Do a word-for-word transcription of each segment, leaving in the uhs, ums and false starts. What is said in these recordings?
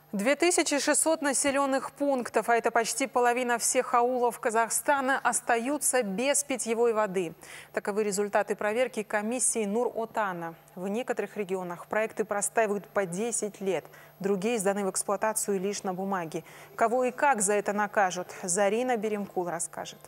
две тысячи шестьсот населенных пунктов, а это почти половина всех аулов Казахстана, остаются без питьевой воды. Таковы результаты проверки комиссии Нур-Отана. В некоторых регионах проекты простаивают по десять лет, другие сданы в эксплуатацию лишь на бумаге. Кого и как за это накажут, Зарина Беремкул расскажет.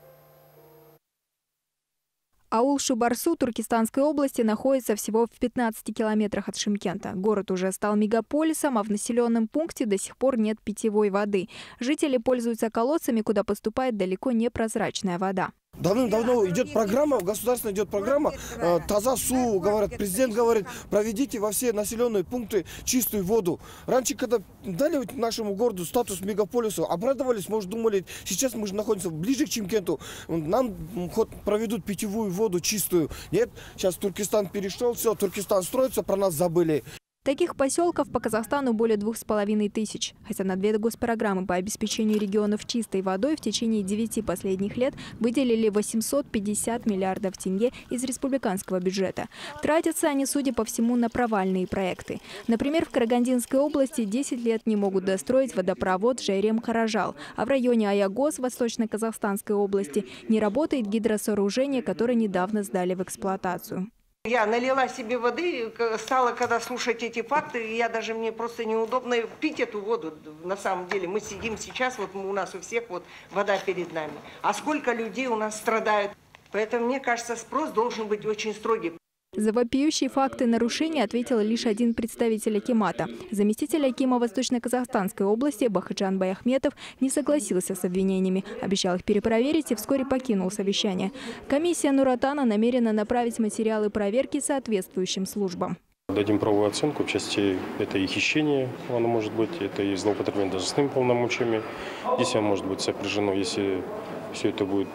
Аул Шубарсу Туркестанской области находится всего в пятнадцати километрах от Шымкента. Город уже стал мегаполисом, а в населенном пункте до сих пор нет питьевой воды. Жители пользуются колодцами, куда поступает далеко не прозрачная вода. Давным-давно идет программа, государственная идет программа, э, таза су, говорят, президент говорит, проведите во все населенные пункты чистую воду. Раньше, когда дали нашему городу статус мегаполису, обрадовались, может, думали, сейчас мы же находимся ближе к Шымкенту, нам хоть проведут питьевую воду чистую. Нет, сейчас Туркестан перешел, все, Туркестан строится, про нас забыли. Таких поселков по Казахстану более двух с половиной тысяч. Хотя на две госпрограммы по обеспечению регионов чистой водой в течение девяти последних лет выделили восемьсот пятьдесят миллиардов тенге из республиканского бюджета. Тратятся они, судя по всему, на провальные проекты. Например, в Карагандинской области десять лет не могут достроить водопровод Жайрем-Каражал, а в районе Аягоз Восточно-Казахстанской области не работает гидросооружение, которое недавно сдали в эксплуатацию. Я налила себе воды, стала, когда слушать эти факты, я даже, мне просто неудобно пить эту воду. На самом деле мы сидим сейчас, вот у нас у всех вот вода перед нами. А сколько людей у нас страдают. Поэтому, мне кажется, спрос должен быть очень строгий. За вопиющие факты нарушений ответил лишь один представитель акимата. Заместитель акима Восточно-Казахстанской области Бахаджан Баяхметов не согласился с обвинениями, обещал их перепроверить и вскоре покинул совещание. Комиссия Нур-Отана намерена направить материалы проверки соответствующим службам. Дадим правовую оценку в части это и хищение, оно может быть, это и злоупотребление должностными полномочиями. Здесь оно может быть сопряжено, если все это будет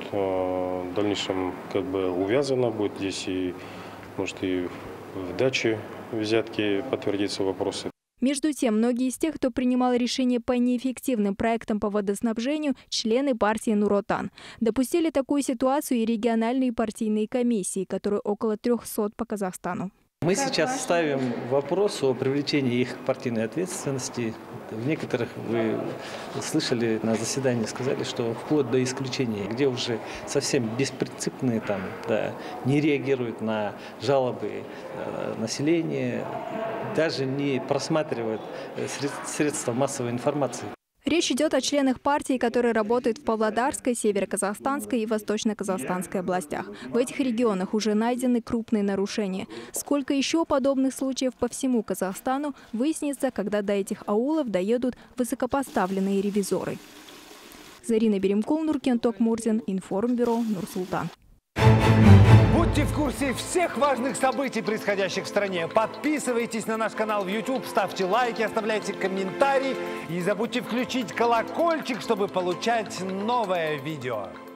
в дальнейшем как бы увязано, будет здесь и может и в даче взятки подтвердятся вопросы. Между тем, многие из тех, кто принимал решения по неэффективным проектам по водоснабжению, члены партии Нур-Отан. Допустили такую ситуацию и региональные партийные комиссии, которые около трёхсот по Казахстану. Мы сейчас ставим вопрос о привлечении их к партийной ответственности. В некоторых, вы слышали на заседании, сказали, что вплоть до исключения, где уже совсем беспринципные, там, да, не реагируют на жалобы э, населения, даже не просматривают средства массовой информации. Речь идет о членах партии, которые работают в Павлодарской, Северо-Казахстанской и Восточно-Казахстанской областях. В этих регионах уже найдены крупные нарушения. Сколько еще подобных случаев по всему Казахстану, выяснится, когда до этих аулов доедут высокопоставленные ревизоры. Зарина Беремкул, Нуркен Токмурзин, Информбюро, Нур-Султан. Будьте в курсе всех важных событий, происходящих в стране. Подписывайтесь на наш канал в YouTube, ставьте лайки, оставляйте комментарии. И не забудьте включить колокольчик, чтобы получать новое видео.